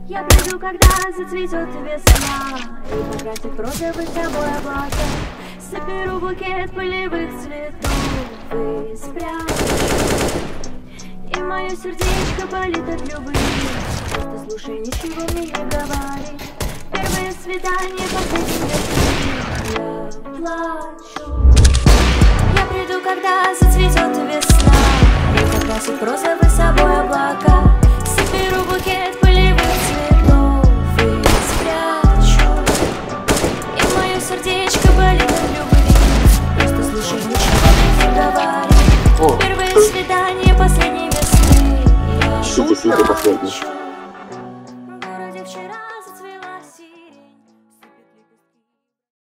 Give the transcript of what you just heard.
Я приду, когда зацветет весна и покрасит розовый с тобой облака. Соберу букет полевых цветов и спрячу. И мое сердечко болит от любви. Просто слушай, ничего мне не говори. Первое свидание, последнее, я плачу. Я приду, когда зацветет весна и покрасит розовый с собой облака. Соберу букет полевых цветов и спрячу. И мое сердечко болит от любви. Просто слушай, ничего мне не говори. Первое свидание, последней весны, я плачу.